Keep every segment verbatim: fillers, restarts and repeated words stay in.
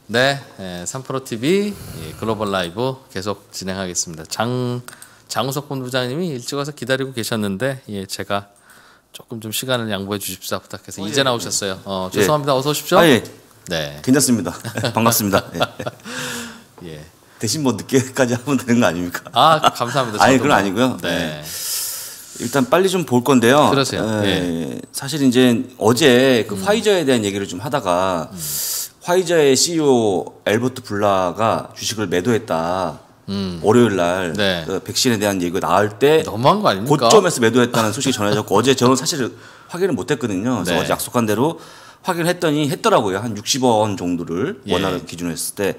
네, 예, 삼프로티비 예, 글로벌 라이브 계속 진행하겠습니다. 장 장우석 본부장님이 일찍 와서 기다리고 계셨는데 예, 제가 조금 좀 시간을 양보해 주십사 부탁해서 어, 이제 예, 나오셨어요. 어, 죄송합니다. 예. 어서 오십시오. 아, 예. 네, 괜찮습니다. 반갑습니다. 예. 예. 대신 뭐 늦게까지 하면 되는 거 아닙니까? 아, 감사합니다. 아니 그건 아니고요. 네. 네. 일단 빨리 좀 볼 건데요. 그러세요. 에, 예. 사실 이제 어제 그 음. 화이저에 대한 얘기를 좀 하다가 음. 화이저의 씨이오 엘버트 블라가 주식을 매도했다. 음. 월요일 날 네. 그 백신에 대한 얘기가 나올 때 너무한 거 아닙니까? 고점에서 매도했다는 소식이 전해졌고 어제 저는 사실 확인을 못했거든요. 그래서 네. 어제 약속한 대로 확인을 했더니 했더라고요. 한 육십억 원 정도를 예. 원화를 기준으로 했을 때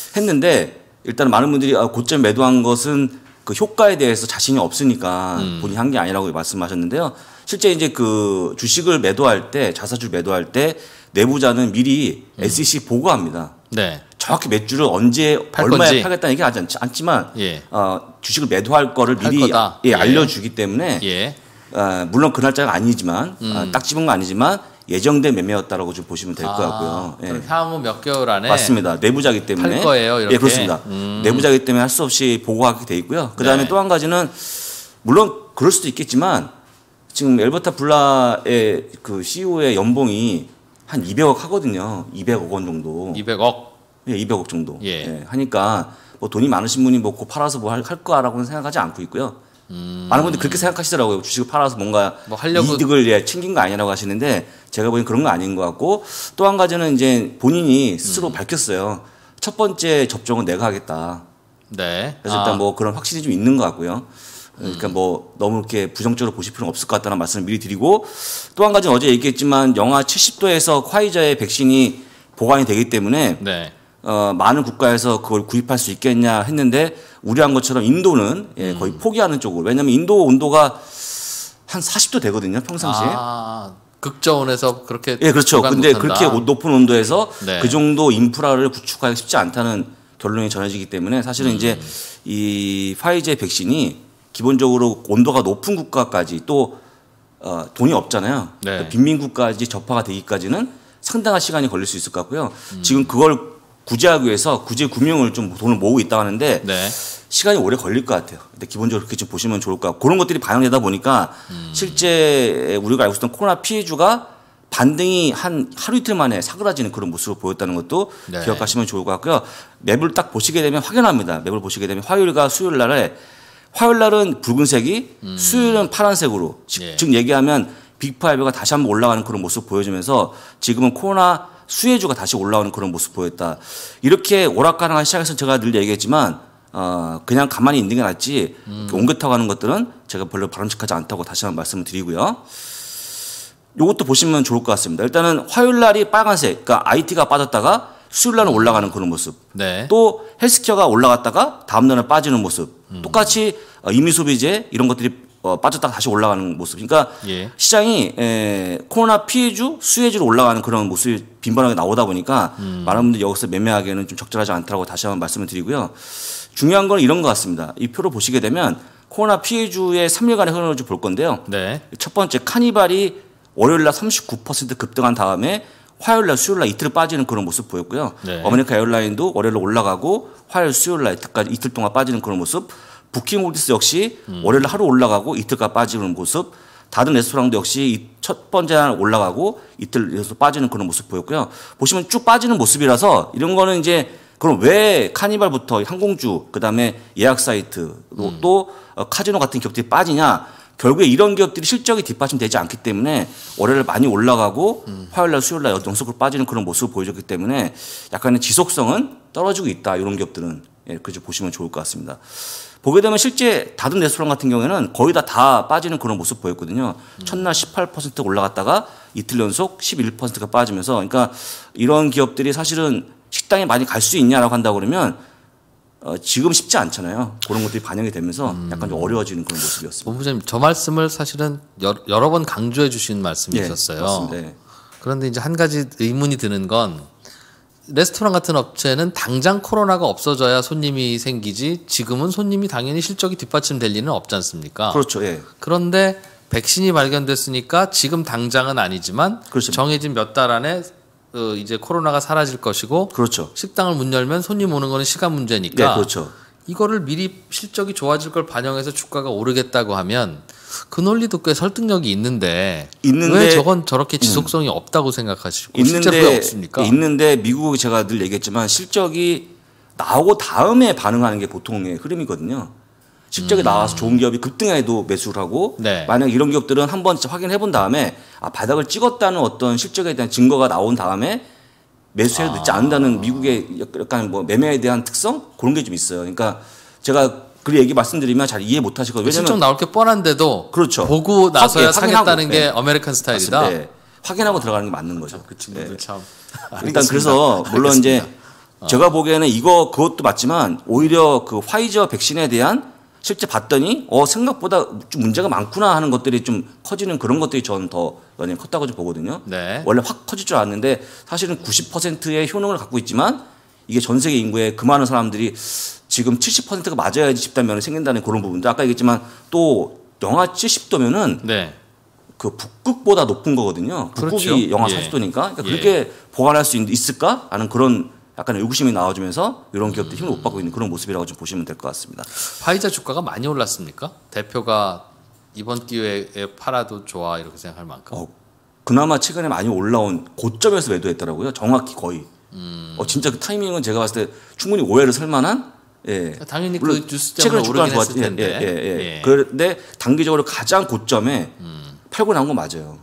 했는데 일단 많은 분들이 고점 매도한 것은 그 효과에 대해서 자신이 없으니까 음. 본인이 한 게 아니라고 말씀하셨는데요. 실제 이제 그 주식을 매도할 때 자사주 매도할 때 내부자는 미리 음. 에스이씨 보고합니다. 네. 정확히 몇 주를 언제 얼마에 건지. 팔겠다는 얘기 하지 않지만 예. 어, 주식을 매도할 거를 미리 예, 예. 알려주기 때문에 예. 어, 물론 그 날짜가 아니지만 음. 어, 딱 집은 건 아니지만 예정된 매매였다라고 좀 보시면 될 것 아, 같고요. 예. 향후 몇 개월 안에 맞습니다. 내부자기 때문에 팔 거예요. 이렇게. 예, 그렇습니다. 음. 내부자기 때문에 할 수 없이 보고하게 돼 있고요. 그 다음에 네. 또 한 가지는 물론 그럴 수도 있겠지만 지금 엘버트 블라의 그 씨이오의 연봉이 한 이백억 하거든요. 이백억 원 정도. 이백억. 예, 이백억 정도. 예. 예, 하니까 뭐 돈이 많으신 분이 뭐 그 팔아서 뭐 할 거라고는 생각하지 않고 있고요. 음. 많은 분들이 그렇게 생각하시더라고요. 주식을 팔아서 뭔가 뭐 하려고 이득을 예, 챙긴 거 아니라고 하시는데 제가 보기엔 그런 거 아닌 것 같고 또 한 가지는 이제 본인이 스스로 음. 밝혔어요. 첫 번째 접종은 내가 하겠다. 네. 그래서 아. 일단 뭐 그런 확신이 좀 있는 것 같고요. 그러니까 음. 뭐 너무 이렇게 부정적으로 보실 필요는 없을 것 같다는 말씀을 미리 드리고 또 한 가지는 어제 얘기했지만 영하 칠십 도에서 화이자의 백신이 보관이 되기 때문에 네. 어, 많은 국가에서 그걸 구입할 수 있겠냐 했는데 우려한 것처럼 인도는 예, 거의 음. 포기하는 쪽으로. 왜냐하면 인도 온도가 한 사십 도 되거든요. 평상시에. 아, 극저온에서 그렇게. 예, 그렇죠. 근데 못한다. 그렇게 높은 온도에서 네. 그 정도 인프라를 구축하기 쉽지 않다는 결론이 전해지기 때문에 사실은 음. 이제 이 화이자 백신이 기본적으로 온도가 높은 국가까지 또 어, 돈이 없잖아요. 네. 빈민국까지 접화가 되기까지는 상당한 시간이 걸릴 수 있을 것 같고요. 음. 지금 그걸 구제하기 위해서 구제 구명을 좀 돈을 모으고 있다고 하는데 네. 시간이 오래 걸릴 것 같아요. 근데 기본적으로 그렇게 좀 보시면 좋을 것 같고 그런 것들이 반영되다 보니까 음. 실제 우리가 알고 있었던 코로나 피해주가 반등이 한 하루 이틀 만에 사그라지는 그런 모습을 보였다는 것도 네. 기억하시면 좋을 것 같고요. 맵을 딱 보시게 되면 확연합니다. 맵을 보시게 되면 화요일과 수요일 날에 화요일 날은 붉은색이 음. 수요일은 파란색으로 예. 즉 얘기하면 빅파이브가 다시 한번 올라가는 그런 모습 보여주면서 지금은 코로나 수혜주가 다시 올라오는 그런 모습 보였다. 이렇게 오락가락한 시장에서 제가 늘 얘기했지만 어, 그냥 가만히 있는 게 낫지 음. 옮겨 가는 것들은 제가 별로 바람직하지 않다고 다시 한번 말씀을 드리고요. 이것도 보시면 좋을 것 같습니다. 일단은 화요일 날이 빨간색, 그러니까 아이티가 빠졌다가 수요일 날은 올라가는 그런 모습. 네. 또 헬스케어가 올라갔다가 다음 날은 빠지는 모습. 음. 똑같이 임의소비재 이런 것들이 어, 빠졌다가 다시 올라가는 모습. 그러니까 예. 시장이 에, 코로나 피해주, 수혜주로 올라가는 그런 모습이 빈번하게 나오다 보니까 음. 많은 분들이 여기서 매매하기에는 좀 적절하지 않다고 다시 한번 말씀을 드리고요. 중요한 건 이런 것 같습니다. 이 표를 보시게 되면 코로나 피해주의 삼 일간의 흐름을 좀 볼 건데요. 네. 첫 번째 카니발이 월요일 날 삼십구 퍼센트 급등한 다음에 화요일 날 수요일 날 이틀 빠지는 그런 모습 보였고요. 네. 어메리카 에어라인도 월요일 날 올라가고 화요일 수요일 날 이틀까지 이틀 동안 빠지는 그런 모습. 부킹홀디스 역시 음. 월요일 하루 올라가고 이틀까지 빠지는 모습. 다른 레스토랑도 역시 첫 번째 날 올라가고 이틀에서 빠지는 그런 모습 보였고요. 보시면 쭉 빠지는 모습이라서 이런 거는 이제 그럼 왜 카니발부터 항공주 그다음에 예약 사이트 음. 또 카지노 같은 기업들이 빠지냐. 결국에 이런 기업들이 실적이 뒷받침되지 않기 때문에 월요일 많이 올라가고 음. 화요일 날 수요일 날 연속으로 빠지는 그런 모습을 보여줬기 때문에 약간의 지속성은 떨어지고 있다. 이런 기업들은 예, 그렇게 보시면 좋을 것 같습니다. 보게 되면 실제 다른 레스토랑 같은 경우에는 거의 다 다 빠지는 그런 모습 보였거든요. 음. 첫날 십팔 퍼센트 올라갔다가 이틀 연속 십일 퍼센트가 빠지면서 그러니까 이런 기업들이 사실은 식당에 많이 갈 수 있냐라고 한다고 그러면 어, 지금 쉽지 않잖아요. 그런 것들이 반영이 되면서 음. 약간 좀 어려워지는 그런 모습이었습니다. 본부장님 저 말씀을 사실은 여러, 여러 번 강조해 주신 말씀이셨어요. 네, 맞습니다. 그런데 이제 한 가지 의문이 드는 건 레스토랑 같은 업체는 당장 코로나가 없어져야 손님이 생기지 지금은 손님이 당연히 실적이 뒷받침될 리는 없지 않습니까? 그렇죠. 예. 그런데 백신이 발견됐으니까 지금 당장은 아니지만 그렇습니다. 정해진 몇 달 안에 어, 이제 코로나가 사라질 것이고 그렇죠. 식당을 문 열면 손님 오는 거는 시간 문제니까 네, 그렇죠. 이거를 미리 실적이 좋아질 걸 반영해서 주가가 오르겠다고 하면 그 논리도 꽤 설득력이 있는데, 있는데 왜 저건 저렇게 지속성이 음. 없다고 생각하시고 있는데, 실제로 왜 없습니까? 있는데 미국이 제가 늘 얘기했지만 실적이 나오고 다음에 반응하는 게 보통의 흐름이거든요. 실적이 음. 나와서 좋은 기업이 급등해도 매수를 하고 네. 만약 이런 기업들은 한번 확인해 본 다음에 아, 바닥을 찍었다는 어떤 실적에 대한 증거가 나온 다음에 매수해도 늦지 아. 않는다는 미국의 약간 뭐 매매에 대한 특성 그런 게 좀 있어요. 그러니까 제가 그 얘기 말씀드리면 잘 이해 못 하실 거예요. 왜냐면 실적 나올 게 뻔한데도 그렇죠. 보고 나서야 확, 예, 사겠다는 게 네. 아메리칸 스타일이다. 네. 확인하고 들어가는 게 맞는 거죠. 그 친구들 네. 참. 일단 그래서 물론 알겠습니다. 이제 어. 제가 보기에는 이거 그것도 맞지만 오히려 그 화이저 백신에 대한 실제 봤더니 어 생각보다 좀 문제가 많구나 하는 것들이 좀 커지는 그런 것들이 저는 더 연연히 컸다고 좀 보거든요. 네. 원래 확 커질 줄 알았는데 사실은 구십 퍼센트의 효능을 갖고 있지만 이게 전 세계 인구의 그 많은 사람들이 지금 칠십 퍼센트가 맞아야지 집단면이 생긴다는 그런 부분도 아까 얘기했지만 또 영하 칠십 도면은 네. 그 북극보다 높은 거거든요. 북극이 그렇죠. 영하 예. 사십 도니까 그러니까 예. 그렇게 보관할 수 있, 있을까 하는 그런 약간 의구심이 나와주면서 이런 기업들이 힘을 못 받고 있는 그런 모습이라고 좀 보시면 될 것 같습니다. 화이자 주가가 많이 올랐습니까? 대표가 이번 기회에 팔아도 좋아 이렇게 생각할 만큼. 어, 그나마 최근에 많이 올라온 고점에서 매도했더라고요. 정확히 거의. 음. 어, 진짜 그 타이밍은 제가 봤을 때 충분히 오해를 살 만한. 예. 당연히 그 뉴스 때문에 오르긴 했을 텐데. 예, 예, 예, 예. 그런데 단기적으로 가장 고점에 음. 팔고 나온 건 맞아요.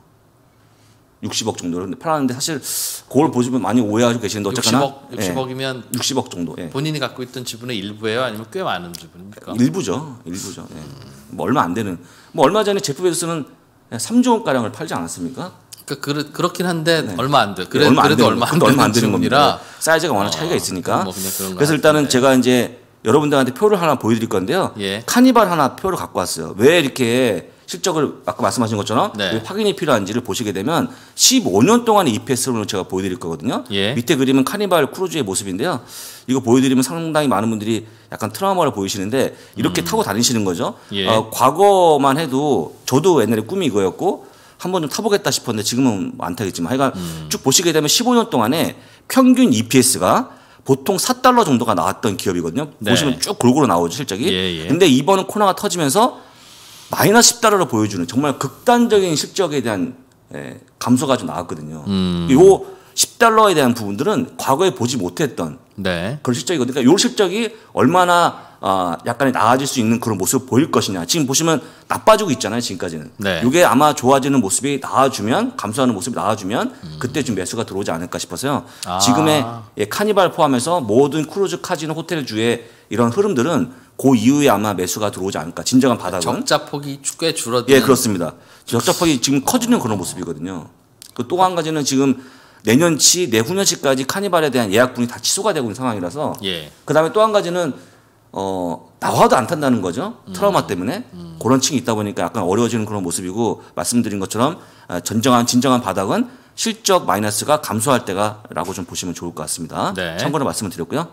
육십억 정도를 팔았는데 사실 그걸 보시면 많이 오해하고 계시는데 어쨌거나 육십억, 육십억이면 예, 육십억 정도. 예. 본인이 갖고 있던 지분의 일부예요, 아니면 꽤 많은 지분입니까? 일부죠, 일부죠. 예. 음. 뭐 얼마 안 되는. 뭐 얼마 전에 제프 베조스는 삼조 원 가량을 팔지 않았습니까? 그러니까 그렇, 그렇긴 한데 네. 얼마 안 돼. 그래, 네, 얼마 그래도 안 되는, 얼마 안 되는 겁니다. 사이즈가 워낙 어, 차이가 있으니까. 뭐 그래서 일단은 제가 이제 여러분들한테 표를 하나 보여드릴 건데요. 예. 카니발 하나 표를 갖고 왔어요. 왜 이렇게 실적을 아까 말씀하신 것처럼 네. 확인이 필요한지를 보시게 되면 십오 년 동안의 이피에스를 제가 보여드릴 거거든요. 예. 밑에 그림은 카니발 크루즈의 모습인데요. 이거 보여드리면 상당히 많은 분들이 약간 트라우마를 보이시는데 이렇게 음. 타고 다니시는 거죠. 예. 어, 과거만 해도 저도 옛날에 꿈이 이거였고 한번 좀 타보겠다 싶었는데 지금은 안 타겠지만 하여간 음. 쭉 보시게 되면 십오 년 동안에 평균 이피에스가 보통 사 달러 정도가 나왔던 기업이거든요. 네. 보시면 쭉 골고루 나오죠 실적이. 예, 예. 근데 이번은 코로나가 터지면서 마이너스 십 달러를 보여주는 정말 극단적인 실적에 대한 예, 감소가 좀 나왔거든요. 음. 요 십 달러에 대한 부분들은 과거에 보지 못했던 네. 그런 실적이거든요. 그러니까 요 실적이 얼마나 어, 약간의 나아질 수 있는 그런 모습을 보일 것이냐. 지금 보시면 나빠지고 있잖아요. 지금까지는. 네. 이게 아마 좋아지는 모습이 나아주면 감소하는 모습이 나아주면 음. 그때 좀 매수가 들어오지 않을까 싶어서요. 아. 지금의 예, 카니발 포함해서 모든 크루즈, 카지노, 호텔주의 이런 흐름들은 그 이후에 아마 매수가 들어오지 않을까. 진정한 바닥은. 적자폭이 꽤 줄어드는. 예, 그렇습니다. 적자폭이 지금 커지는 그런 모습이거든요. 그 또 한 가지는 지금 내년치, 내후년치까지 카니발에 대한 예약분이 다 취소가 되고 있는 상황이라서. 예. 그 다음에 또 한 가지는 어, 나와도 안 탄다는 거죠. 음. 트라우마 때문에. 음. 그런 층이 있다 보니까 약간 어려워지는 그런 모습이고 말씀드린 것처럼 전정한, 진정한 바닥은 실적 마이너스가 감소할 때가라고 좀 보시면 좋을 것 같습니다. 네. 참고로 말씀을 드렸고요.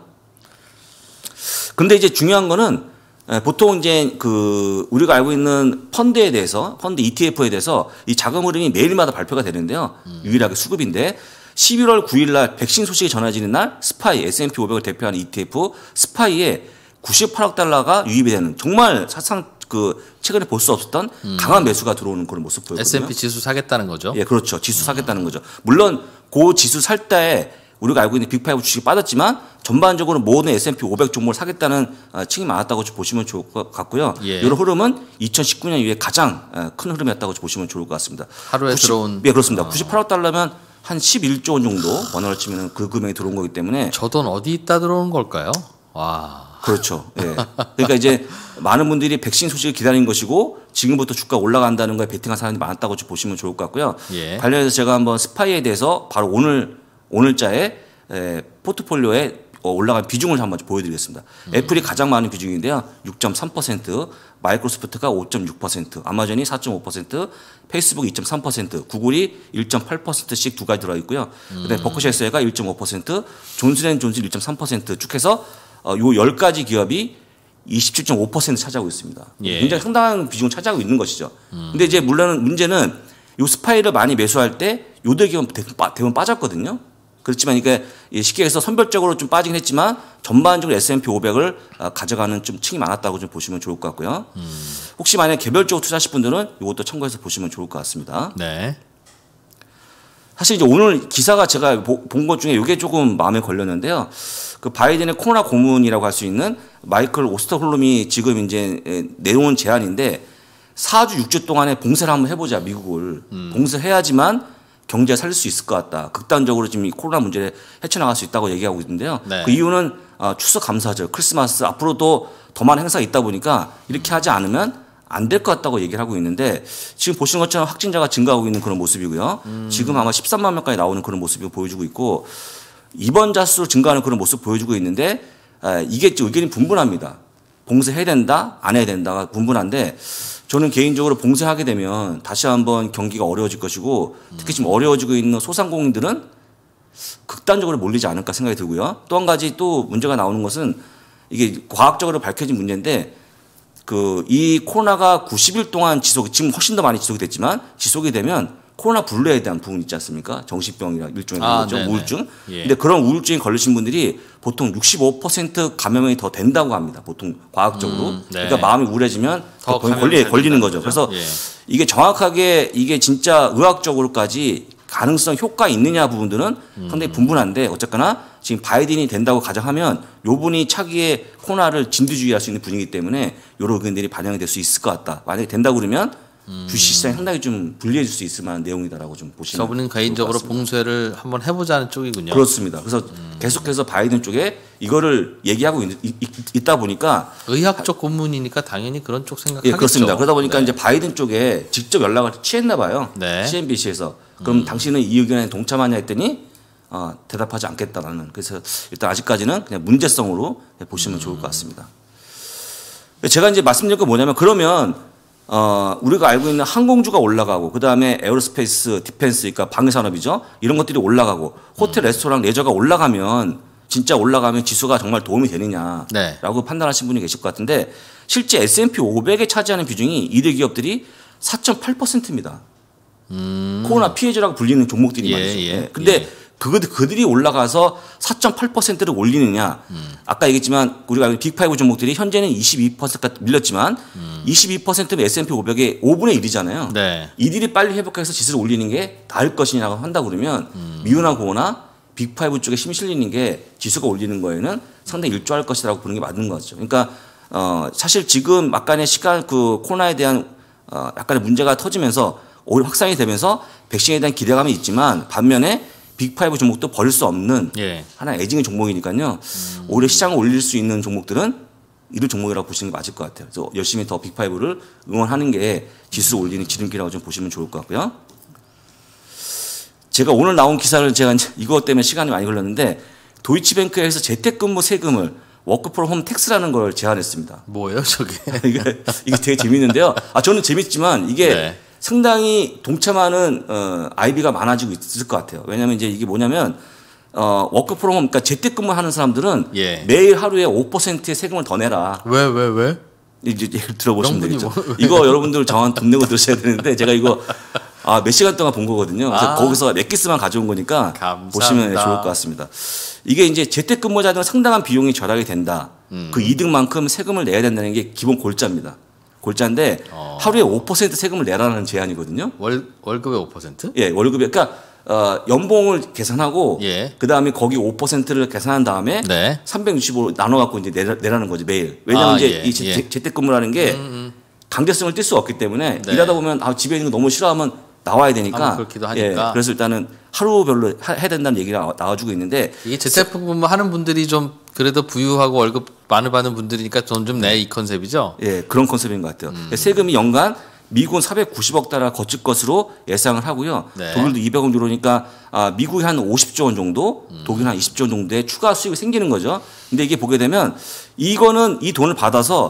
근데 이제 중요한 거는 보통 이제 그 우리가 알고 있는 펀드에 대해서 펀드 이티에프에 대해서 이 자금 흐름이 매일마다 발표가 되는데요. 음. 유일하게 수급인데 십일월 구일 날 백신 소식이 전해지는 날 스파이 에스 앤 피 오백을 대표하는 이티에프 스파이에 구십팔억 달러가 유입이 되는 정말 사상 그 최근에 볼 수 없었던 음. 강한 매수가 들어오는 그런 모습 보였거든요. 에스 앤 피 지수 사겠다는 거죠. 예, 그렇죠. 지수 사겠다는 거죠. 물론 그 지수 살 때 우리가 알고 있는 빅파이브 주식이 빠졌지만 전반적으로 모든 에스 앤 피 오백 종목을 사겠다는 층이 많았다고 보시면 좋을 것 같고요. 예. 이런 흐름은 이천십구 년 이후에 가장 큰 흐름이었다고 보시면 좋을 것 같습니다. 하루에 구십, 들어온. 예, 그렇습니다. 어. 구십팔억 달러면 한 십일조 원 정도 원화로 치면 그 금액이 들어온 거기 때문에. 저 돈 어디 있다 들어온 걸까요? 와. 그렇죠. 예. 그러니까 이제 많은 분들이 백신 소식을 기다린 것이고 지금부터 주가 올라간다는 거에 베팅한 사람이 많았다고 보시면 좋을 것 같고요. 예. 관련해서 제가 한번 스파이에 대해서 바로 오늘 오늘자에 에, 포트폴리오에 올라간 비중을 한번 보여드리겠습니다. 음. 애플이 가장 많은 비중인데요. 육 점 삼 퍼센트, 마이크로소프트가 오 점 육 퍼센트, 아마존이 사 점 오 퍼센트, 페이스북이 이 점 삼 퍼센트, 구글이 일 점 팔 퍼센트씩 두 가지 들어 있고요. 음. 그다음에 버크셔에서가 일 점 오 퍼센트, 존슨앤존슨 일 점 삼 퍼센트 쭉 해서 어, 요 열 가지 기업이 이십칠 점 오 퍼센트 차지하고 있습니다. 예. 굉장히 상당한 비중을 차지하고 있는 것이죠. 음. 근데 이제 물론 문제는 요 스파이를 많이 매수할 때 요들 기업 대부분 빠졌거든요. 그렇지만 이게 쉽게 해서 선별적으로 좀 빠지긴 했지만 전반적으로 에스 앤 피 오백을 가져가는 좀 층이 많았다고 좀 보시면 좋을 것 같고요. 음. 혹시 만약 개별적으로 투자하실 분들은 이것도 참고해서 보시면 좋을 것 같습니다. 네. 사실 이제 오늘 기사가 제가 본 것 중에 이게 조금 마음에 걸렸는데요. 그 바이든의 코로나 고문이라고 할 수 있는 마이클 오스터홀름이 지금 이제 내놓은 제안인데 사 주 육 주 동안에 봉쇄를 한번 해보자 미국을. 음. 봉쇄해야지만 경제가 살릴 수 있을 것 같다. 극단적으로 지금 이 코로나 문제를 헤쳐나갈 수 있다고 얘기하고 있는데요. 네. 그 이유는 추석 감사절, 크리스마스 앞으로도 더 많은 행사가 있다 보니까 이렇게 하지 않으면 안 될 것 같다고 얘기를 하고 있는데 지금 보시는 것처럼 확진자가 증가하고 있는 그런 모습이고요. 음. 지금 아마 십삼만 명까지 나오는 그런 모습이 보여주고 있고 입원자 수 증가하는 그런 모습 보여주고 있는데 이게 의견이 분분합니다. 봉쇄해야 된다, 안 해야 된다가 분분한데 저는 개인적으로 봉쇄하게 되면 다시 한번 경기가 어려워질 것이고 특히 지금 어려워지고 있는 소상공인들은 극단적으로 몰리지 않을까 생각이 들고요. 또 한 가지 또 문제가 나오는 것은 이게 과학적으로 밝혀진 문제인데 그 이 코로나가 구십 일 동안 지속, 지금 훨씬 더 많이 지속이 됐지만 지속이 되면 코로나 블루에 대한 부분 있지 않습니까? 정신병이랑 일종의 아, 거죠. 우울증. 예. 근데 그런 우울증에 걸리신 분들이 보통 육십오 퍼센트 감염이 더 된다고 합니다. 보통 과학적으로. 음, 네. 그러니까 마음이 우울해지면 더, 더 걸리, 걸리는 거죠. 거죠? 그래서 예. 이게 정확하게 이게 진짜 의학적으로까지 가능성 효과 있느냐 부분들은 음. 상당히 분분한데 어쨌거나 지금 바이든이 된다고 가정하면 요 분이 차기에 코로나를 진두지휘할 수 있는 분이기 때문에 여러 의견들이 반영이 될 수 있을 것 같다. 만약에 된다고 그러면 음. 주식시장이 상당히 좀 불리해질 수 있을 만한 내용이다라고 좀 보시면 저분은 개인적으로 봉쇄를 한번 해보자는 쪽이군요. 그렇습니다. 그래서 음. 계속해서 바이든 쪽에 이거를 얘기하고 있, 있, 있다 보니까 의학적 고문이니까 당연히 그런 쪽 생각하겠죠. 예, 그렇습니다. 그러다 보니까 네. 이제 바이든 쪽에 직접 연락을 취했나 봐요. 네. 씨 엔 비 씨에서 그럼 음. 당신은 이 의견에 동참하냐 했더니 어, 대답하지 않겠다라는. 그래서 일단 아직까지는 그냥 문제성으로 보시면 음. 좋을 것 같습니다. 제가 이제 말씀드린 건 뭐냐면 그러면 어, 우리가 알고 있는 항공주가 올라가고, 그 다음에 에어로스페이스, 디펜스, 그러니까 방위산업이죠. 이런 것들이 올라가고, 호텔, 레스토랑, 레저가 올라가면, 진짜 올라가면 지수가 정말 도움이 되느냐라고 네. 판단하신 분이 계실 것 같은데, 실제 에스 앤 피 오백에 차지하는 비중이 이대 기업들이 사 점 팔 퍼센트입니다. 음. 코로나 피해자라고 불리는 종목들이 예, 말이죠. 예, 근데 예. 그들, 그들이 올라가서 사 점 팔 퍼센트를 올리느냐. 음. 아까 얘기했지만 우리가 알고 있는 빅파이브 종목들이 현재는 이십이 퍼센트가 밀렸지만 음. 이십이 퍼센트면 에스 앤 피 오백의 오분의 일이잖아요. 네. 이들이 빨리 회복해서 지수를 올리는 게 나을 것이냐고 한다 그러면 음. 미은하고나 빅파이브 쪽에 힘이 실리는 게 지수가 올리는 거에는 상당히 일조할 것이라고 보는 게 맞는 거죠. 그러니까 어, 사실 지금 막간의 시간 그 코로나에 대한 어, 약간의 문제가 터지면서 오히려 확산이 되면서 백신에 대한 기대감이 있지만 반면에 빅파이브 종목도 버릴 수 없는 예. 하나의 애증의 종목이니까요. 음. 오히려 시장을 올릴 수 있는 종목들은 이런 종목이라고 보시는 게 맞을 것 같아요. 그래서 열심히 더 빅파이브를 응원하는 게 지수를 올리는 지름길이라고 좀 보시면 좋을 것 같고요. 제가 오늘 나온 기사를 제가 이것 때문에 시간이 많이 걸렸는데 도이치뱅크에서 재택근무 세금을 워크프롬홈 텍스라는 걸 제안했습니다. 뭐예요, 저게? 이게, 이게 되게 재밌는데요. 아, 저는 재밌지만 이게 네. 상당히 동참하는 어, 아이비가 많아지고 있을 것 같아요. 왜냐하면 이제 이게 뭐냐면 어, 워크프롬홈, 그러니까 재택근무하는 사람들은 예. 매일 하루에 오 퍼센트의 세금을 더 내라. 왜, 왜, 왜? 이제 들어보시면 되겠죠. 뭐, 이거 여러분들 저한테 돈 내고 들으셔야 되는데 제가 이거 아, 몇 시간 동안 본 거거든요. 그래서 아. 거기서 몇 기스만 가져온 거니까 감사합니다. 보시면 좋을 것 같습니다. 이게 이제 재택근무자들은 상당한 비용이 절약이 된다. 음. 그 이득만큼 세금을 내야 된다는 게 기본 골자입니다. 골자인데 어. 하루에 오 퍼센트 세금을 내라는 제안이거든요. 월 월급의 오 퍼센트? 예, 월급에 그러니까 어, 연봉을 계산하고 예. 그 다음에 거기 오 퍼센트를 계산한 다음에 네. 삼백육십오로 나눠 갖고 이제 내라, 내라는 거지 매일. 왜냐하면 아, 이제 예. 이 재, 예. 재택근무라는 게 음, 음. 강제성을 띨 수 없기 때문에 네. 일하다 보면 아, 집에 있는 거 너무 싫어하면 나와야 되니까. 그렇기도 하니까. 예, 그래서 일단은 하루별로 해야 된다는 얘기가 나와주고 있는데 이게 재택근무 하는 분들이 좀 그래도 부유하고 월급 많이 받는 분들이니까 돈 좀 내 이 컨셉이죠. 예, 그런 컨셉인 것 같아요. 음. 세금이 연간 미국은 사백구십억 달러 거칠 것으로 예상을 하고요. 네. 독일도 이백억 유로니까 아, 미국이 한 오십조 원 정도, 음. 독일은 한 이십조 원 정도의 추가 수익이 생기는 거죠. 근데 이게 보게 되면 이거는 이 돈을 받아서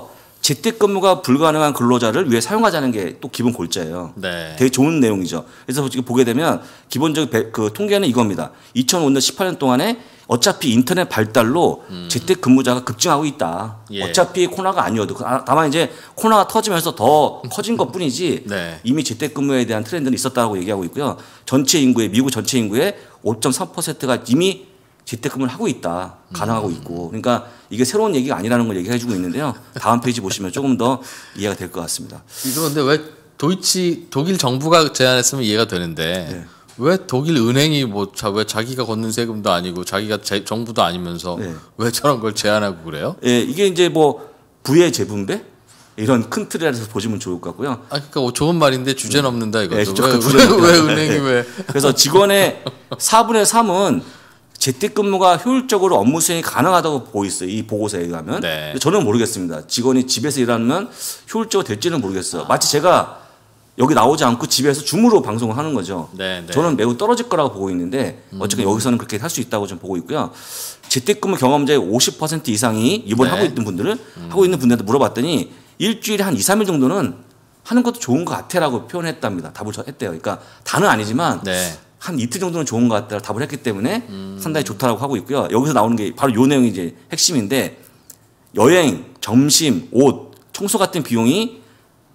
재택근무가 불가능한 근로자를 위해 사용하자는 게 또 기본 골자예요. 네. 되게 좋은 내용이죠. 그래서 지금 보게 되면 기본적인 그 통계는 이겁니다. 이천오 년 십팔 년 동안에 어차피 인터넷 발달로 음. 재택근무자가 급증하고 있다. 예. 어차피 코로나가 아니어도 다만 이제 코로나가 터지면서 더 커진 것뿐이지 네. 이미 재택근무에 대한 트렌드는 있었다고 얘기하고 있고요. 전체 인구의 미국 전체 인구의 오 점 삼 퍼센트가 이미 재택근무를 하고 있다. 가능하고 음. 있고. 그러니까 이게 새로운 얘기가 아니라는 걸 얘기해 주고 있는데요. 다음 페이지 보시면 조금 더 이해가 될 것 같습니다. 이거 근데 왜 도이치 독일 정부가 제안했으면 이해가 되는데 네. 왜 독일 은행이 뭐 왜 자기가 걷는 세금도 아니고 자기가 제, 정부도 아니면서 네. 왜 저런 걸 제안하고 그래요? 예, 이게 이제 뭐 부의 재분배 이런 큰 틀에서 보시면 좋을 것 같고요. 아 그러니까 좋은 말인데 주제는 없는다 이거죠. 네, 왜, 주제는 왜, 왜 없다. 은행이 네. 왜? 그래서 직원의 사분의 삼은 재택근무가 효율적으로 업무 수행이 가능하다고 보고 있어요. 이 보고서에 의하면. 네. 근데 저는 모르겠습니다. 직원이 집에서 일하면 효율적으로 될지는 모르겠어요. 마치 제가 여기 나오지 않고 집에서 줌으로 방송을 하는 거죠. 네, 네. 저는 매우 떨어질 거라고 보고 있는데 어쨌든 음. 여기서는 그렇게 할 수 있다고 좀 보고 있고요. 재택근무 경험자의 오십 퍼센트 이상이 이번에 네. 하고 있는 분들을 음. 하고 있는 분들한테 물어봤더니 일주일에 한 이, 삼 일 정도는 하는 것도 좋은 것 같아라고 표현했답니다. 답을 했대요. 그러니까 다는 아니지만 네. 한 이틀 정도는 좋은 것 같다고 답을 했기 때문에 음. 상당히 좋다라고 하고 있고요. 여기서 나오는 게 바로 요 내용이 이제 핵심인데 여행, 점심, 옷, 청소 같은 비용이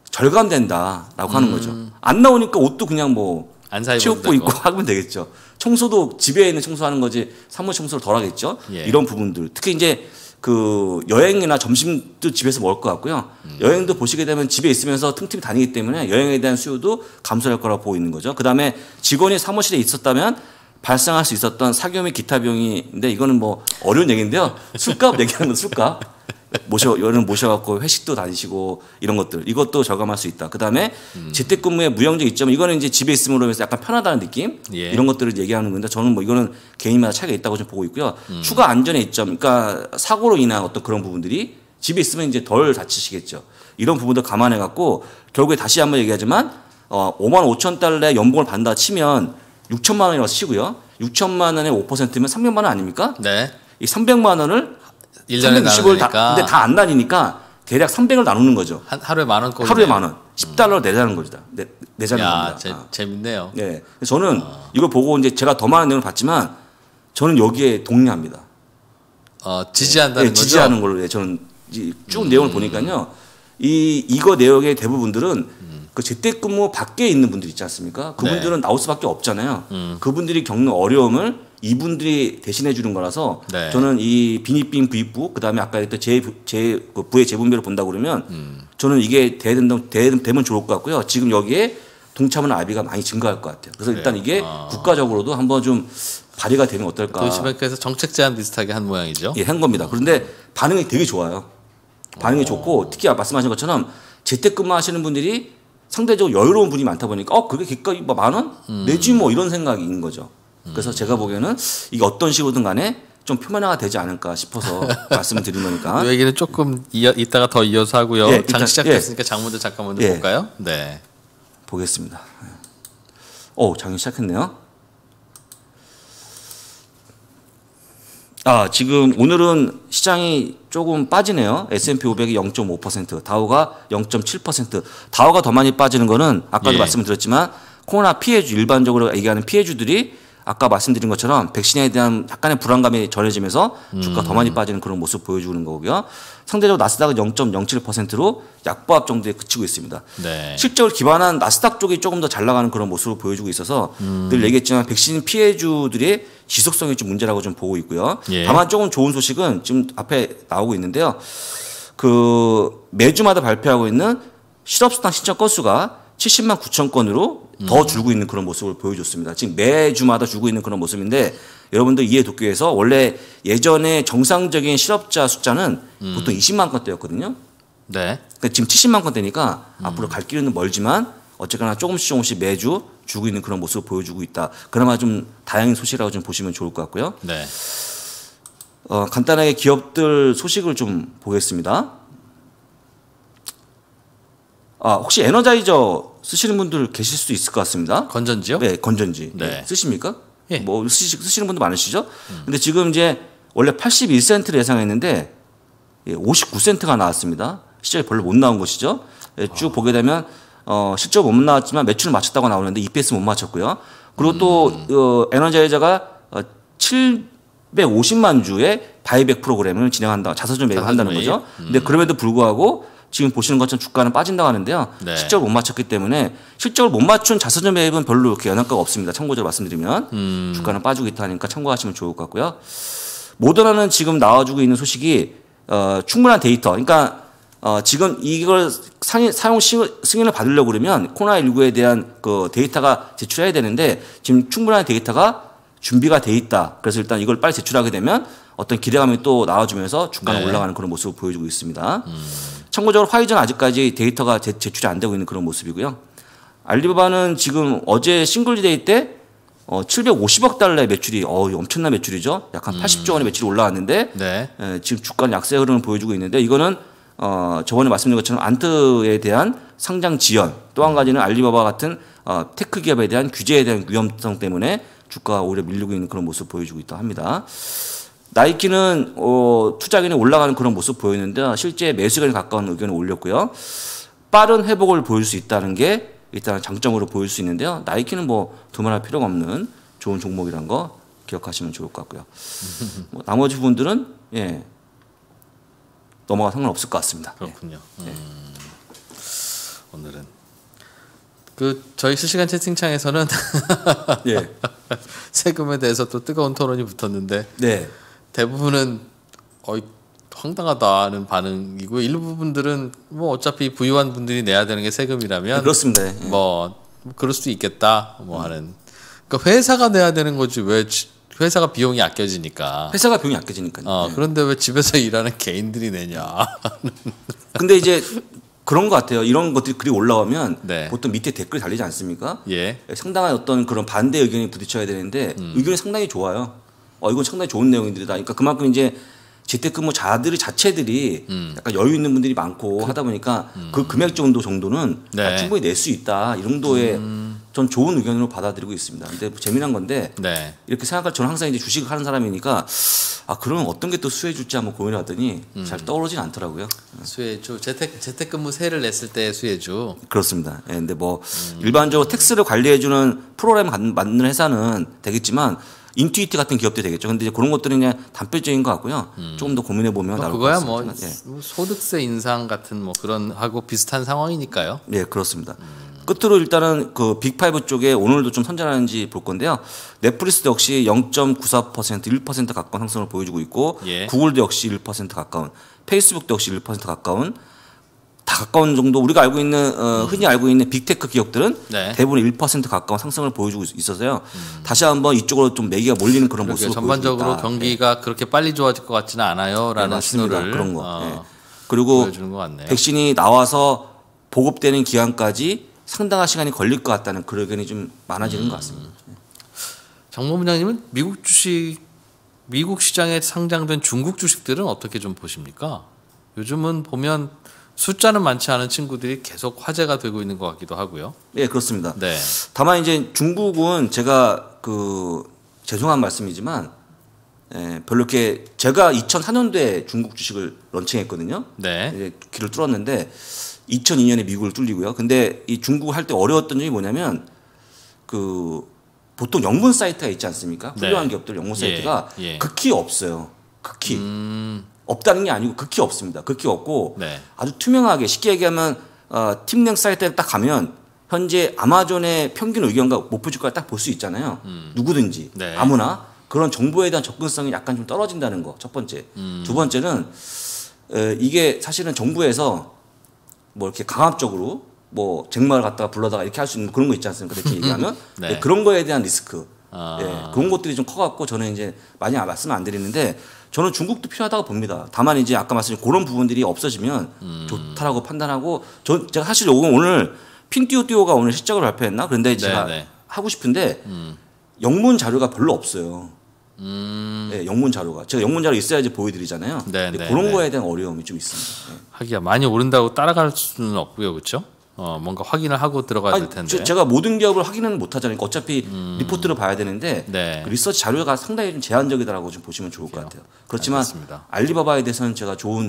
절감된다라고 하는 음. 거죠. 안 나오니까 옷도 그냥 뭐 치우고 입고 하면 되겠죠. 청소도 집에 있는 청소하는 거지 사무실 청소를 덜 하겠죠. 예. 이런 부분들 특히 이제 그 여행이나 점심도 집에서 먹을 것 같고요. 음. 여행도 보시게 되면 집에 있으면서 틈틈이 다니기 때문에 여행에 대한 수요도 감소할 거라고 보고 있는 거죠. 그다음에 직원이 사무실에 있었다면 발생할 수 있었던 사교 및 기타 비용인데 이거는 뭐 어려운 얘기인데요. 술값 얘기하는 건 술값. 모셔 여름 모셔갖고 회식도 다니시고 이런 것들 이것도 절감할 수 있다. 그다음에 음. 재택근무의 무형적 이점 이거는 이제 집에 있음으로 해서 약간 편하다는 느낌 예. 이런 것들을 얘기하는 건데 저는 뭐 이거는 개인마다 차이가 있다고 좀 보고 있고요. 음. 추가 안전의 이점 그러니까 사고로 인한 어떤 그런 부분들이 집에 있으면 이제 덜 다치시겠죠. 이런 부분도 감안해 갖고 결국에 다시 한번 얘기하지만 어, 오만 오천 달러의 연봉을 받는다 치면 육천만 원이라고 치고요. 육천만 원의 오 퍼센트면 삼백만 원 아닙니까? 네. 이 삼백만 원을 일 년에 나누니까. 다, 근데 다 안 나뉘니까 대략 삼백을 나누는 거죠. 한, 하루에 만 원 꼴이네요. 하루에 만 원. 십 달러를 내자는 거죠. 내, 내자는 야, 겁니다. 재, 아. 재밌네요. 네. 저는 어. 이걸 보고 이제 제가 더 많은 내용을 봤지만 저는 여기에 동의합니다. 어, 지지한다는 네, 거죠? 지지하는 걸로 저는 쭉 음. 내용을 보니까요. 이 이거 내용의 대부분들은 음. 그 재택근무 밖에 있는 분들 있지 않습니까? 그분들은 네. 나올 수밖에 없잖아요. 음. 그분들이 겪는 어려움을 이분들이 대신해 주는 거라서 네. 저는 이 빈입빈 부입부 그다음에 아까 했던 제, 제 그 부의 재분배를 본다 그러면 음. 저는 이게 되면, 되면 좋을 것 같고요. 지금 여기에 동참하는 아비가 많이 증가할 것 같아요. 그래서 그래요. 일단 이게 아. 국가적으로도 한번 좀 발의가 되면 어떨까. 도이치뱅크에서 정책 제안 비슷하게 한 모양이죠. 예, 한 겁니다. 그런데 반응이 되게 좋아요. 반응이 오. 좋고 특히 말씀하신 것처럼 재택근무 하시는 분들이 상대적으로 여유로운 분이 많다 보니까 어 그게 기껏 뭐 만 원? 음. 내지 뭐 이런 생각이 있는 거죠. 그래서 제가 보기에는 이게 어떤 식으로든 간에 좀 표면화가 되지 않을까 싶어서 말씀을 드린 거니까. 이 얘기는 조금 이어, 이따가 더 이어서 하고요. 예, 장 시작됐으니까 예. 장 먼저 잠깐 먼저 예. 볼까요? 네. 보겠습니다. 오, 장이 시작했네요. 아, 지금 오늘은 시장이 조금 빠지네요. 에스 앤 피 오백이 영 점 오 퍼센트, 다우가 영 점 칠 퍼센트. 다우가 더 많이 빠지는 거는 아까도 예. 말씀드렸지만 코로나 피해주, 일반적으로 얘기하는 피해주들이 아까 말씀드린 것처럼 백신에 대한 약간의 불안감이 전해지면서 주가 음. 더 많이 빠지는 그런 모습 보여주는 거고요. 상대적으로 나스닥은 영 점 영칠 퍼센트로 약보합 정도에 그치고 있습니다. 네. 실적을 기반한 나스닥 쪽이 조금 더 잘 나가는 그런 모습을 보여주고 있어서 음. 늘 얘기했지만 백신 피해주들의 지속성이 좀 문제라고 좀 보고 있고요. 예. 다만 조금 좋은 소식은 지금 앞에 나오고 있는데요. 그 매주마다 발표하고 있는 실업수당 신청 건수가 칠십만 구천 건으로 더 음. 줄고 있는 그런 모습을 보여줬습니다. 지금 매주마다 줄고 있는 그런 모습인데 여러분들 이해 돕기 위해서 원래 예전에 정상적인 실업자 숫자는 음. 보통 이십만 건대였거든요. 네. 그러니까 지금 칠십만 건대니까 음. 앞으로 갈 길은 멀지만 어쨌거나 조금씩 조금씩 매주 주고 있는 그런 모습을 보여주고 있다. 그나마 좀 다행인 소식이라고 좀 보시면 좋을 것 같고요. 네. 어, 간단하게 기업들 소식을 좀 보겠습니다. 아, 혹시 에너자이저 쓰시는 분들 계실 수 있을 것 같습니다. 건전지요? 네, 건전지. 네. 네. 쓰십니까? 예. 뭐 쓰시, 쓰시는 분들 많으시죠? 음. 근데 지금 이제 원래 팔십일 센트를 예상했는데 오십구 센트가 나왔습니다. 실적이 별로 못 나온 것이죠. 예, 쭉 아. 보게 되면 어, 실적 못 나왔지만 매출을 맞췄다고 나오는데 이피에스 못 맞췄고요. 그리고 음. 또 어, 에너자이저가 어, 칠백오십만 주의 바이백 프로그램을 진행한다. 자사주 매입을 한다는 매입. 거죠. 음. 근데 그럼에도 불구하고 지금 보시는 것처럼 주가는 빠진다고 하는데요. 네. 실적을 못 맞췄기 때문에 실적을 못 맞춘 자사주 매입은 별로 이렇게 영향가가 없습니다. 참고적으로 말씀드리면 음. 주가는 빠지고 있다 하니까 참고하시면 좋을 것 같고요. 모더나는 지금 나와주고 있는 소식이 어, 충분한 데이터. 그러니까 어, 지금 이걸 상인, 사용 승인을 받으려고 그러면 코로나십구에 대한 그 데이터가 제출해야 되는데 지금 충분한 데이터가 준비가 돼 있다. 그래서 일단 이걸 빨리 제출하게 되면 어떤 기대감이 또 나와주면서 주가가 네. 올라가는 그런 모습을 보여주고 있습니다. 음. 참고적으로 화이자는 아직까지 데이터가 제, 제출이 안 되고 있는 그런 모습이고요. 알리바바는 지금 어제 싱글데이 때 어, 칠백오십억 달러의 매출이 어, 엄청난 매출이죠. 약 한 음. 팔십조 원의 매출이 올라왔는데 네. 에, 지금 주가는 약세 흐름을 보여주고 있는데 이거는 어, 저번에 말씀드린 것처럼 안트에 대한 상장 지연 또 한 가지는 알리바바 같은 어, 테크 기업에 대한 규제에 대한 위험성 때문에 주가가 오히려 밀리고 있는 그런 모습을 보여주고 있다 합니다. 나이키는 어, 투자금이 올라가는 그런 모습 보이는데 실제 매수에 가까운 의견을 올렸고요. 빠른 회복을 보일 수 있다는 게 일단 장점으로 보일 수 있는데요. 나이키는 뭐 두말할 필요가 없는 좋은 종목이란 거 기억하시면 좋을 것 같고요. 뭐 나머지 부분들은 예, 넘어가 상관없을 것 같습니다. 그렇군요. 예. 음, 오늘은 그 저희 실시간 채팅창에서는 예. 세금에 대해서 또 뜨거운 토론이 붙었는데 네. 대부분은 어이 황당하다는 반응이고 일부 분들은 뭐 어차피 부유한 분들이 내야 되는 게 세금이라면 그렇습니다. 예. 뭐 그럴 수도 있겠다 뭐 음. 하는 그러니까 회사가 내야 되는 거지 왜 회사가 비용이 아껴지니까 회사가 비용이 아껴지니까요. 어, 네. 그런데 왜 집에서 일하는 개인들이 내냐? 근데 이제 그런 것 같아요. 이런 것들이 글이 올라오면 네. 보통 밑에 댓글 달리지 않습니까? 예. 상당한 어떤 그런 반대 의견이 부딪혀야 되는데 음. 의견이 상당히 좋아요. 어, 이건 상당히 좋은 내용들이다. 그러니까 그만큼 이제 재택근무자들이 자체들이 음. 약간 여유 있는 분들이 많고 그, 하다 보니까 음. 그 금액 정도 정도는 네. 아, 충분히 낼 수 있다. 이 정도의 음. 전 좋은 의견으로 받아들이고 있습니다. 근데 재미난 건데 네. 이렇게 생각할 저는 항상 이제 주식을 하는 사람이니까 아 그러면 어떤 게 또 수혜 줄지 한번 고민하더니 음. 잘 떠오르진 않더라고요. 수혜주 재택 재택근무세를 냈을 때 수혜주 그렇습니다. 예, 근데 뭐 음. 일반적으로 텍스를 관리해주는 프로그램 만드는 회사는 되겠지만. 인투이트 같은 기업도 되겠죠. 근데 이제 그런 것들은 그냥 단편적인 것 같고요. 음. 조금 더 고민해 보면 나올 것 같습니다. 그거야 뭐 예. 소득세 인상 같은 뭐 그런 하고 비슷한 상황이니까요. 네, 그렇습니다. 음. 끝으로 일단은 그 빅파이브 쪽에 오늘도 좀 선전하는지 볼 건데요. 넷플릭스도 역시 영 점 구사 퍼센트, 일 퍼센트 가까운 상승을 보여주고 있고, 예. 구글도 역시 일 퍼센트 가까운, 페이스북도 역시 일 퍼센트 가까운. 다 가까운 정도 우리가 알고 있는 어, 흔히 알고 있는 빅테크 기업들은 네. 대부분 일 퍼센트 가까운 상승을 보여주고 있어서요. 음. 다시 한번 이쪽으로 좀 매기가 몰리는 그런 모습을 전반적으로 보여주고 있다. 경기가 네. 그렇게 빨리 좋아질 것 같지는 않아요라는 네, 신호를 그런 거. 어, 네. 그리고 보여주는 것 같네요. 백신이 나와서 보급되는 기간까지 상당한 시간이 걸릴 것 같다는 그런 의견이 좀 많아지는 음. 것 같습니다. 정모 부장님은 미국 주식 미국 시장에 상장된 중국 주식들은 어떻게 좀 보십니까? 요즘은 보면 숫자는 많지 않은 친구들이 계속 화제가 되고 있는 것 같기도 하고요. 네, 그렇습니다. 네. 다만 이제 중국은 제가 그 죄송한 말씀이지만 예, 별로 이렇게 제가 이천사 년도에 중국 주식을 런칭했거든요. 네. 이제 길을 뚫었는데 이천이 년에 미국을 뚫리고요. 근데 이 중국 할 때 어려웠던 점이 뭐냐면 그 보통 영문 사이트가 있지 않습니까? 훌륭한 네. 기업들 영문 사이트가 예, 예. 극히 없어요. 극히. 음. 없다는 게 아니고 극히 없습니다. 극히 없고 네. 아주 투명하게 쉽게 얘기하면 어, 팀랭 사이트에 딱 가면 현재 아마존의 평균 의견과 목표 주가를 딱 볼 수 있잖아요. 음. 누구든지 네. 아무나 그런 정보에 대한 접근성이 약간 좀 떨어진다는 거 첫 번째. 음. 두 번째는 에, 이게 사실은 정부에서 뭐 이렇게 강압적으로 뭐 쟁마를 갖다가 불러다가 이렇게 할 수 있는 그런 거 있지 않습니까? 그렇게 얘기하면 네. 네, 그런 거에 대한 리스크. 아. 네, 그런 것들이 좀 커갖고 저는 이제 많이 말씀을 안 드리는데 저는 중국도 필요하다고 봅니다. 다만 이제 아까 말씀드린 그런 부분들이 없어지면 음. 좋다라고 판단하고 저 제가 사실 오늘 핑띠오띠오가 오늘 실적을 발표했나? 그런데 네네. 제가 하고 싶은데 음. 영문 자료가 별로 없어요. 음. 네, 영문 자료가 제가 영문 자료 있어야지 보여드리잖아요. 근데 그런 거에 대한 어려움이 좀 있습니다. 네. 하기야 많이 오른다고 따라갈 수는 없고요, 그렇죠? 어, 뭔가 확인을 하고 들어가야 아니, 될 텐데. 저, 제가 모든 기업을 확인은 못 하잖아요. 어차피 음. 리포트를 봐야 되는데 네. 그 리서치 자료가 상당히 좀 제한적이다라고 좀 보시면 좋을 것 같아요. 그렇지만 알겠습니다. 알리바바에 대해서는 제가 좋은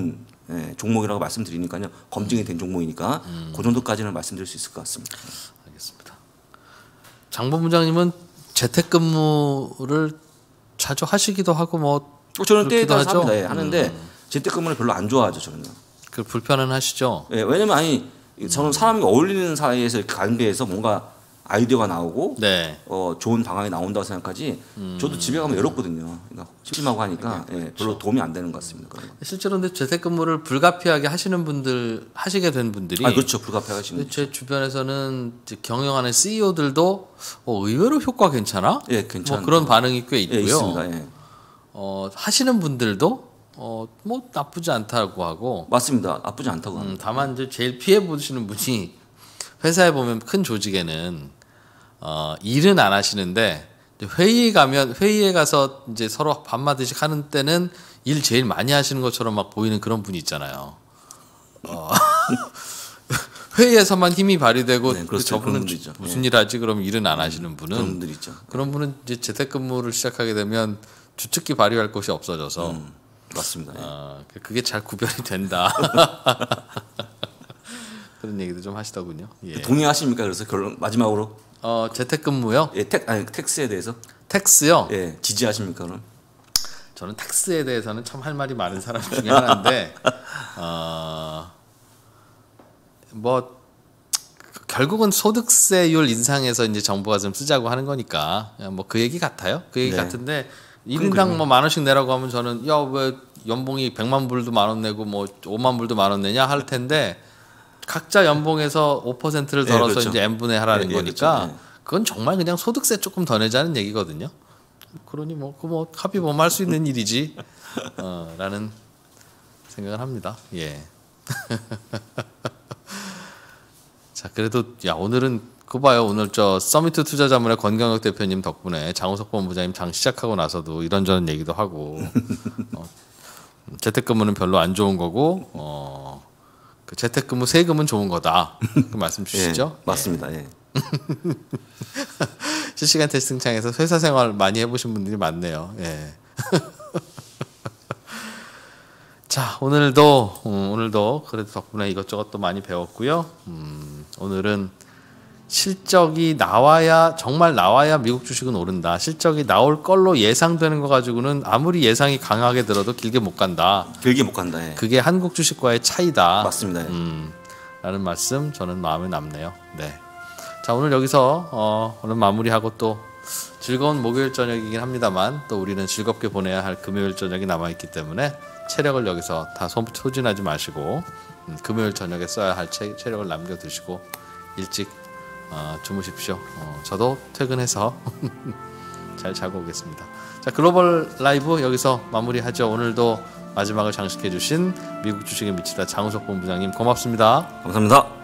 예, 종목이라고 말씀드리니까요. 검증이 된 종목이니까 음. 그 정도까지는 말씀드릴 수 있을 것 같습니다. 알겠습니다. 장 본부장님은 재택근무를 자주 하시기도 하고 뭐 어, 저는 때에 그렇기도 따라서 하죠? 합니다. 예, 하는데 음. 재택근무를 별로 안 좋아하죠 저는요. 그 불편은 하시죠? 예, 왜냐면 아니 저는 사람이 어울리는 사이에서 이렇게 관계에서 뭔가 아이디어가 나오고 네. 어, 좋은 방향이 나온다고 생각하지. 저도 집에 가면 외롭거든요. 그러니까 심심하고 하니까 예, 별로 도움이 안 되는 것 같습니다. 그런 거. 실제로 근데 재택근무를 불가피하게 하시는 분들 하시게 된 분들이 아 그렇죠. 불가피하시는. 제 주변에서는 이제 경영하는 씨이오들도 어, 의외로 효과 괜찮아? 예, 괜찮. 뭐 그런 반응이 꽤 있고요. 예, 있습니다. 예. 어, 하시는 분들도 어, 뭐 나쁘지 않다고 하고 맞습니다. 나쁘지 않다고 합니다. 음, 다만 이제 제일 피해 보시는 분이 회사에 보면 큰 조직에는 어, 일은 안 하시는데 회의 가면 회의에 가서 이제 서로 밥 마디씩 하는 때는 일 제일 많이 하시는 것처럼 막 보이는 그런 분이 있잖아요. 어, 회의에서만 힘이 발휘되고 네, 그 그렇죠. 저분은 그런 분들 있죠. 무슨 일 하지 그럼 일은 안 하시는 분은 그런 분들 있죠. 그런 분은 이제 재택근무를 시작하게 되면 주특기 발휘할 곳이 없어져서 음, 맞습니다. 예. 어, 그게 잘 구별이 된다. 그런 얘기도 좀 하시더군요. 예. 동의하십니까? 그래서 결론 마지막으로 어, 재택근무요? 예, 택 아니 텍스에 대해서 텍스요? 예, 지지하십니까? 그럼? 저는 텍스에 대해서는 참 할 말이 많은 사람 중에 하나인데 어, 뭐 결국은 소득세율 인상해서 이제 정부가 좀 쓰자고 하는 거니까 뭐 그 얘기 같아요. 그 얘기 네. 같은데 일 인당 뭐 만 원씩 내라고 하면 저는 야 왜 연봉이 백만 불도 만 원 내고 뭐 오만 불도 만 원 내냐 할 텐데 각자 연봉에서 오 퍼센트를 덜어서 네, 그렇죠. 이제 n분의 하라는 네, 네, 거니까 그렇죠. 네. 그건 정말 그냥 소득세 조금 더 내자는 얘기거든요. 그러니 뭐 그 뭐 합의 보면 할 수 있는 일이지 어, 라는 생각을 합니다. 예. 자 그래도 야 오늘은 그거 봐요. 오늘 저 서미트 투자자문의 권경혁 대표님 덕분에 장우석 본부장님 장 시작하고 나서도 이런저런 얘기도 하고 어, 재택근무는 별로 안 좋은 거고 어, 그 재택근무 세금은 좋은 거다. 그 말씀 주시죠? 예, 맞습니다. 예. 실시간 테스팅창에서 회사 생활 많이 해보신 분들이 많네요. 예. 자 오늘도 음, 오늘도 그래도 덕분에 이것저것 또 많이 배웠고요. 음, 오늘은 실적이 나와야 정말 나와야 미국 주식은 오른다. 실적이 나올 걸로 예상되는 거 가지고는 아무리 예상이 강하게 들어도 길게 못 간다. 길게 못 간다. 예. 그게 한국 주식과의 차이다. 맞습니다. 예. 음, 라는 말씀 저는 마음에 남네요. 네. 자 오늘 여기서 어, 오늘 마무리하고 또 즐거운 목요일 저녁이긴 합니다만 또 우리는 즐겁게 보내야 할 금요일 저녁이 남아있기 때문에 체력을 여기서 다 소, 소진하지 마시고 음, 금요일 저녁에 써야 할 체, 체력을 남겨두시고 일찍 어, 주무십시오. 어, 저도 퇴근해서 잘 자고 오겠습니다. 자 글로벌 라이브 여기서 마무리하죠. 오늘도 마지막을 장식해 주신 미국 주식에 미치다 장우석 본부장님 고맙습니다. 감사합니다.